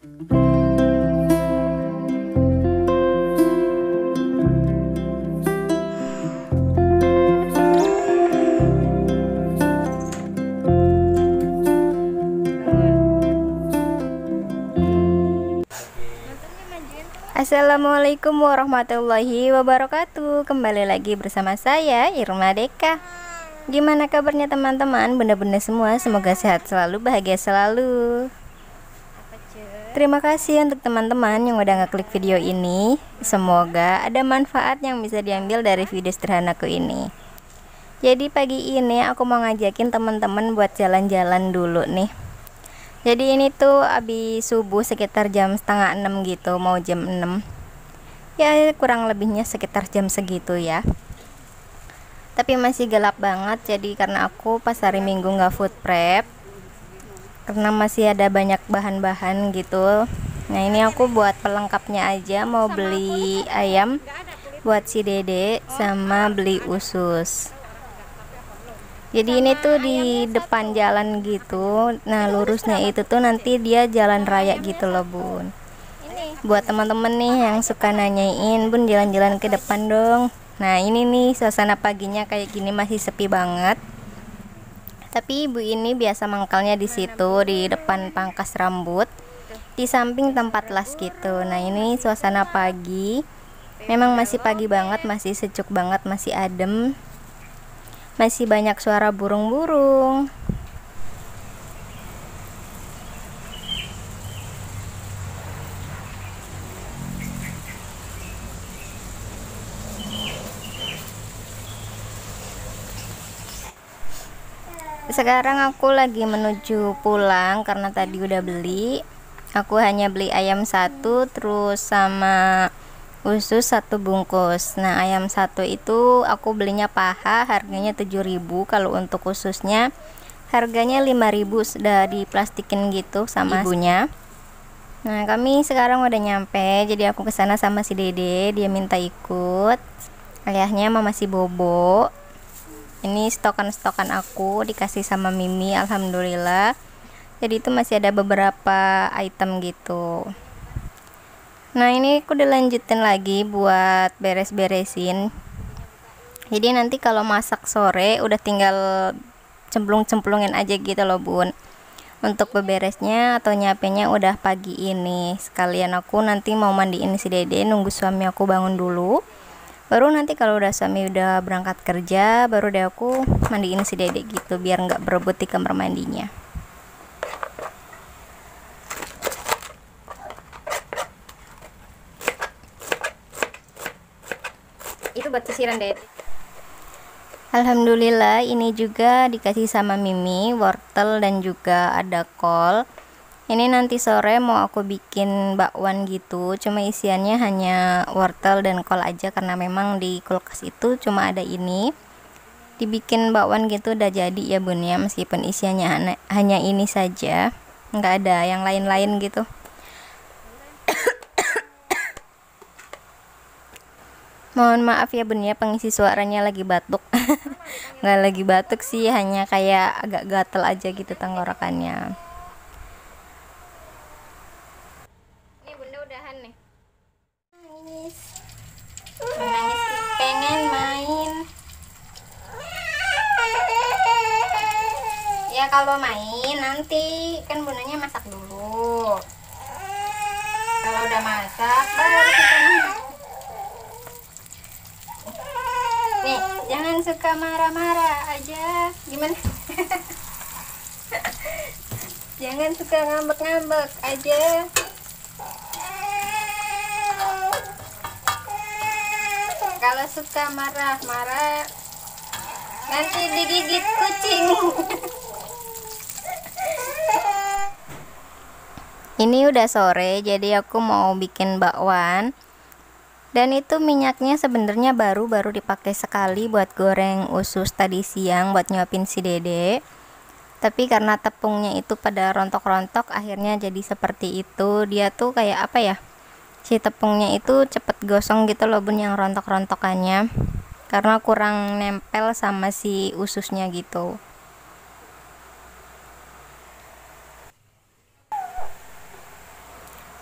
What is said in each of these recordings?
Assalamualaikum warahmatullahi wabarakatuh. Kembali lagi bersama saya Irma Deka. Gimana kabarnya teman-teman, bunda-bunda semua? Semoga sehat selalu, bahagia selalu. Terima kasih untuk teman-teman yang udah ngeklik video ini. Semoga ada manfaat yang bisa diambil dari video sederhanaku ini. Jadi pagi ini aku mau ngajakin teman-teman buat jalan-jalan dulu nih. Jadi ini tuh abis subuh sekitar jam setengah 6 gitu, mau jam 6 ya, kurang lebihnya sekitar jam segitu ya. Tapi masih gelap banget, jadi karena aku pas hari Minggu nggak food prep karena masih ada banyak bahan-bahan gitu. Nah ini aku buat pelengkapnya aja, mau beli ayam buat si dede sama beli usus. Jadi ini tuh di depan jalan gitu. Nah lurusnya itu tuh nanti dia jalan raya gitu loh bun. Buat teman-teman nih yang suka nanyain, bun jalan-jalan ke depan dong. Nah ini nih suasana paginya kayak gini, masih sepi banget. Tapi ibu ini biasa mangkalnya di situ di depan pangkas rambut, di samping tempat las gitu. Nah ini suasana pagi, memang masih pagi banget, masih sejuk banget, masih adem. Masih banyak suara burung-burung. Sekarang aku lagi menuju pulang karena tadi udah beli. Aku hanya beli ayam satu, terus sama usus satu bungkus. Nah ayam satu itu aku belinya paha, harganya 7.000. Kalau untuk ususnya harganya 5.000, sudah diplastikin gitu sama ibunya. Nah kami sekarang udah nyampe, jadi aku kesana sama si dede, dia minta ikut. Ayahnya mama si bobo. Ini stokan-stokan aku dikasih sama Mimi, alhamdulillah. Jadi itu masih ada beberapa item gitu. Nah ini aku dilanjutin lagi buat beres-beresin. Jadi nanti kalau masak sore udah tinggal cemplung-cemplungin aja gitu loh bun. Untuk beberesnya atau nyapenya udah pagi ini. Sekalian aku nanti mau mandiin si dede, nunggu suami aku bangun dulu. Baru nanti kalau udah suami udah berangkat kerja, baru deh aku mandiin si dede gitu, biar nggak berebut di kamar mandinya. Itu buat sisiran deh. Alhamdulillah ini juga dikasih sama Mimi wortel dan juga ada kol. Ini nanti sore mau aku bikin bakwan gitu, cuma isiannya hanya wortel dan kol aja karena memang di kulkas itu cuma ada ini. Dibikin bakwan gitu udah jadi ya bun ya, meskipun isiannya hanya ini saja, nggak ada yang lain-lain gitu. Mohon maaf ya bun ya, pengisi suaranya lagi batuk. Nggak lagi batuk sih, hanya kayak agak gatel aja gitu tenggorokannya. Ini bunda udahan nih. Nangis. Nangis pengen main. Ya kalau main nanti kan bundanya masak dulu. Kalau udah masak baru kita main. Nih, jangan suka marah-marah aja. Gimana? Jangan suka ngambek-ngambek aja. Kalau suka marah-marah nanti digigit kucing. Ini udah sore, jadi aku mau bikin bakwan. Dan itu minyaknya sebenarnya baru dipakai sekali buat goreng usus tadi siang buat nyuapin si dede. Tapi karena tepungnya itu pada rontok-rontok, akhirnya jadi seperti itu. Dia tuh kayak apa ya? Si tepungnya itu cepet gosong gitu loh bun, yang rontok-rontokannya. Karena kurang nempel sama si ususnya gitu.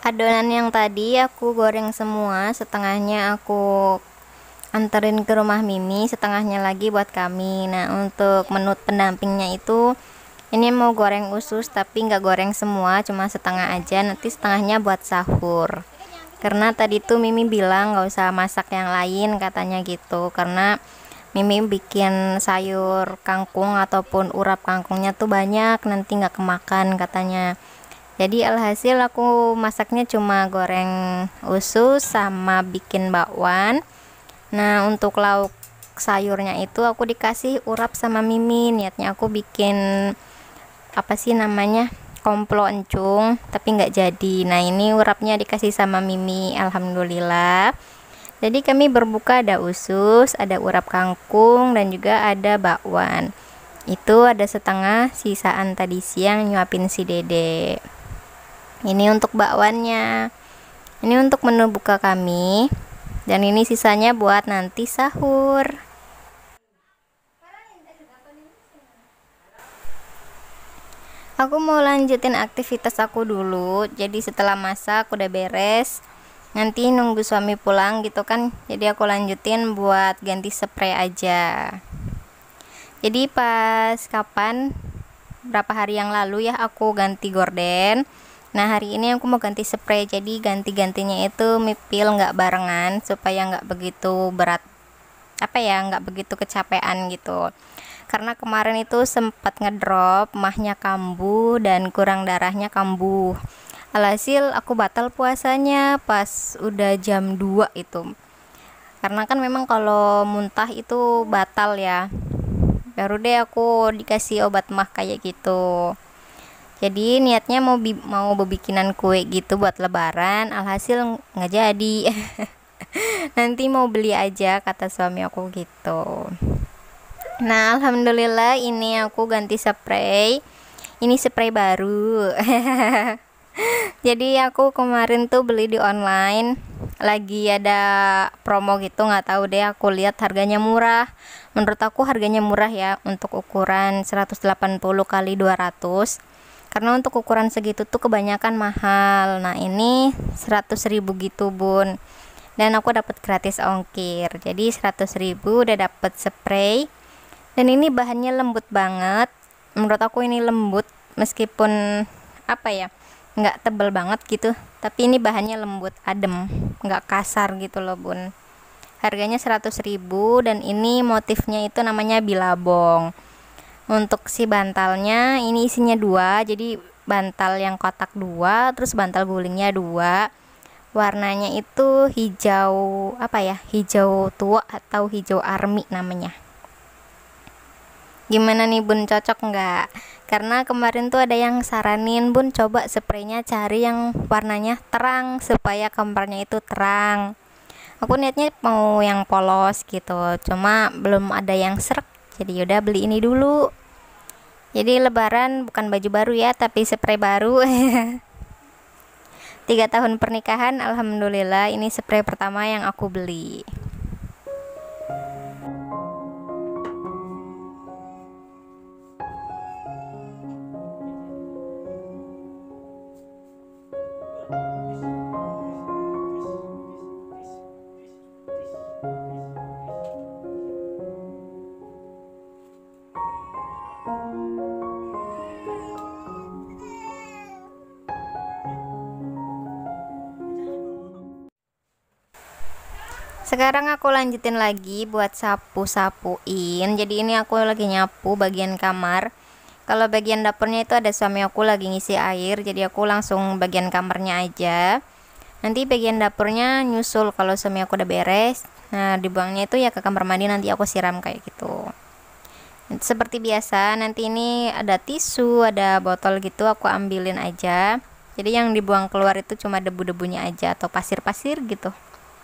Adonan yang tadi aku goreng semua, setengahnya aku anterin ke rumah Mimi, setengahnya lagi buat kami. Nah, untuk menu pendampingnya itu ini mau goreng usus tapi nggak goreng semua, cuma setengah aja, nanti setengahnya buat sahur. Karena tadi tuh Mimi bilang nggak usah masak yang lain katanya gitu, karena Mimi bikin sayur kangkung ataupun urap kangkungnya tuh banyak, nanti nggak kemakan katanya. Jadi alhasil aku masaknya cuma goreng usus sama bikin bakwan. Nah, untuk lauk sayurnya itu aku dikasih urap sama Mimi, niatnya aku bikin apa sih namanya, komplo encung, tapi nggak jadi. Nah, ini urapnya dikasih sama Mimi, alhamdulillah. Jadi kami berbuka ada usus, ada urap kangkung, dan juga ada bakwan. Itu ada setengah sisaan tadi siang nyuapin si Dede. Ini untuk bakwannya, ini untuk menu buka kami, dan ini sisanya buat nanti sahur. Aku mau lanjutin aktivitas aku dulu, jadi setelah masak udah beres, nanti nunggu suami pulang gitu kan, jadi aku lanjutin buat ganti spray aja. Jadi pas kapan, berapa hari yang lalu ya aku ganti gorden. Nah, hari ini aku mau ganti spray, jadi ganti-gantinya itu mipil nggak barengan supaya nggak begitu berat, apa ya, nggak begitu kecapean gitu. Karena kemarin itu sempat ngedrop, mahnya kambuh dan kurang darahnya kambuh. Alhasil aku batal puasanya pas udah jam 2 itu. Karena kan memang kalau muntah itu batal ya. Baru deh aku dikasih obat mah kayak gitu. Jadi niatnya mau bikinan kue gitu buat lebaran, alhasil nggak jadi. Nanti mau beli aja kata suami aku gitu. Nah, alhamdulillah ini aku ganti spray. Ini spray baru. Jadi aku kemarin tuh beli di online, lagi ada promo gitu, nggak tahu deh, aku lihat harganya murah. Menurut aku harganya murah ya untuk ukuran 180 kali 200. Karena untuk ukuran segitu tuh kebanyakan mahal. Nah, ini 100.000 gitu bun, dan aku dapat gratis ongkir, jadi 100.000 udah dapat spray. Dan ini bahannya lembut banget, menurut aku ini lembut, meskipun apa ya, nggak tebel banget gitu, tapi ini bahannya lembut, adem, nggak kasar gitu loh bun. Harganya 100.000, dan ini motifnya itu namanya bilabong. Untuk si bantalnya ini isinya 2, jadi bantal yang kotak 2, terus bantal gulingnya 2. Warnanya itu hijau, apa ya, hijau tua atau hijau army namanya. Gimana nih bun, cocok nggak? Karena kemarin tuh ada yang saranin, bun coba spraynya cari yang warnanya terang supaya kamarnya itu terang. Aku niatnya mau yang polos gitu, cuma belum ada yang srek, jadi yaudah beli ini dulu. Jadi lebaran bukan baju baru ya, tapi spray baru. 3 tahun pernikahan, alhamdulillah ini spray pertama yang aku beli. Sekarang aku lanjutin lagi buat sapu-sapuin. Jadi ini aku lagi nyapu bagian kamar. Kalau bagian dapurnya itu ada suami aku lagi ngisi air, jadi aku langsung bagian kamarnya aja. Nanti bagian dapurnya nyusul kalau suami aku udah beres. Nah, dibuangnya itu ya ke kamar mandi, nanti aku siram kayak gitu. Seperti biasa, nanti ini ada tisu, ada botol gitu, aku ambilin aja. Jadi yang dibuang keluar itu cuma debu-debunya aja atau pasir-pasir gitu.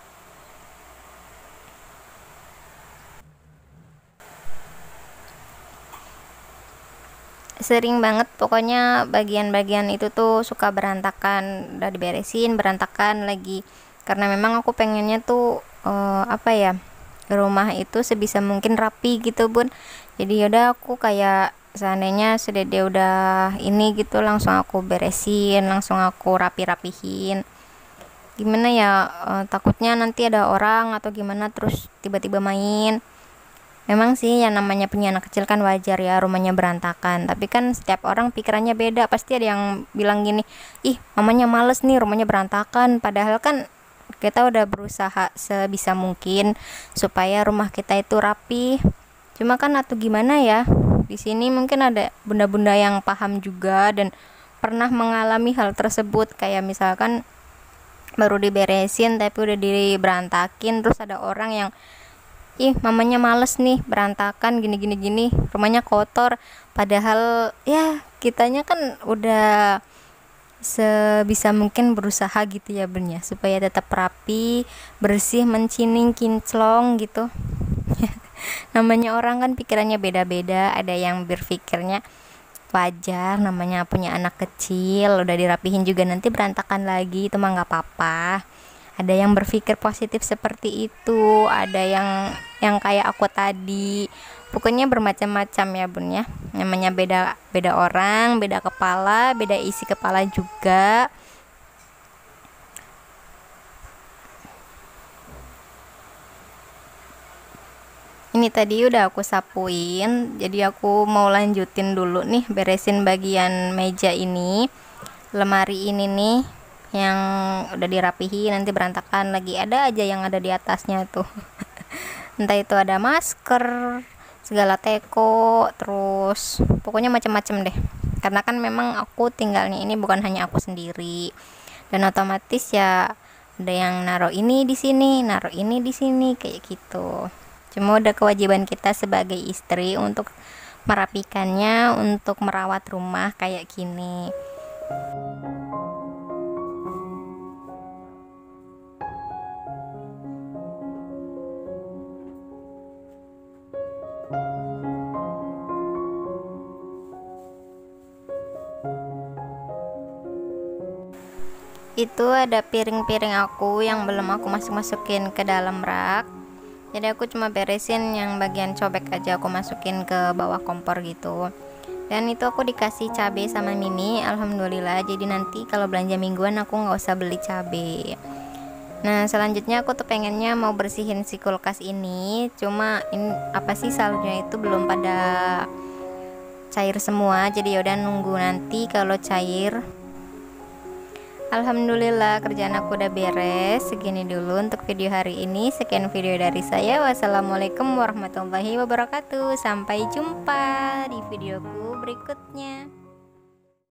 Sering banget pokoknya bagian-bagian itu tuh suka berantakan, udah diberesin berantakan lagi, karena memang aku pengennya tuh apa ya, rumah itu sebisa mungkin rapi gitu bun. Jadi yaudah aku kayak seandainya sedede udah ini gitu langsung aku beresin, langsung aku rapihin. Gimana ya, takutnya nanti ada orang atau gimana terus tiba-tiba main. Memang sih yang namanya punya anak kecil kan wajar ya rumahnya berantakan, tapi kan setiap orang pikirannya beda. Pasti ada yang bilang gini, ih mamanya males nih rumahnya berantakan, padahal kan kita udah berusaha sebisa mungkin supaya rumah kita itu rapi. Cuma kan atau gimana ya, di sini mungkin ada bunda-bunda yang paham juga dan pernah mengalami hal tersebut, kayak misalkan baru diberesin tapi udah diberantakin, terus ada orang yang ih mamanya males nih berantakan gini, rumahnya kotor, padahal ya kitanya kan udah sebisa mungkin berusaha gitu ya Bun ya, supaya tetap rapi, bersih, mencining, kinclong gitu. Namanya orang kan pikirannya beda-beda, ada yang berpikirnya wajar, namanya punya anak kecil udah dirapihin juga nanti berantakan lagi, itu mah nggak apa-apa. Ada yang berpikir positif seperti itu, ada yang kayak aku tadi. Pokoknya bermacam-macam ya Bun ya, namanya beda orang, beda kepala, beda isi kepala juga. Ini tadi udah aku sapuin, jadi aku mau lanjutin dulu nih beresin bagian meja ini, lemari ini nih yang udah dirapihin nanti berantakan lagi, ada aja yang ada di atasnya tuh. Entah itu ada masker, segala teko, terus pokoknya macam-macam deh, karena kan memang aku tinggalnya ini bukan hanya aku sendiri, dan otomatis ya ada yang naruh ini di sini, naruh ini di sini kayak gitu. Cuma udah kewajiban kita sebagai istri untuk merapikannya, untuk merawat rumah kayak gini. Itu ada piring-piring aku yang belum aku masukin ke dalam rak, jadi aku cuma beresin yang bagian cobek aja, aku masukin ke bawah kompor gitu. Dan itu aku dikasih cabai sama Mimi, alhamdulillah, jadi nanti kalau belanja mingguan aku nggak usah beli cabai. Nah selanjutnya aku tuh pengennya mau bersihin si kulkas ini, cuma ini apa sih, saljunya itu belum pada cair semua, jadi yaudah nunggu nanti kalau cair. Alhamdulillah kerjaan aku udah beres. Segini dulu untuk video hari ini. Sekian video dari saya. Wassalamualaikum warahmatullahi wabarakatuh. Sampai jumpa di videoku berikutnya.